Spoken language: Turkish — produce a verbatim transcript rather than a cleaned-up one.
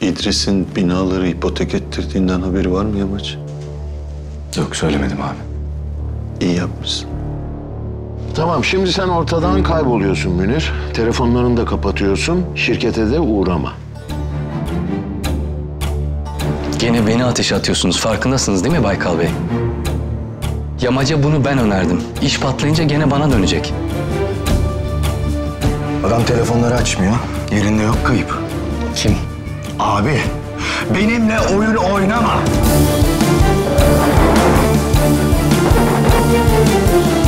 İdris'in binaları ipotek ettirdiğinden haberi var mı Yamaç? Yok, söylemedim abi. İyi yapmışsın. Tamam, şimdi sen ortadan kayboluyorsun Münir. Telefonlarını da kapatıyorsun. Şirkete de uğrama. Gene beni ateşe atıyorsunuz. Farkındasınız değil mi Baykal Bey? Yamaca bunu ben önerdim. İş patlayınca gene bana dönecek. Adam telefonları açmıyor. Yerinde yok, kayıp. Kim? Abi, benimle oyun oynama.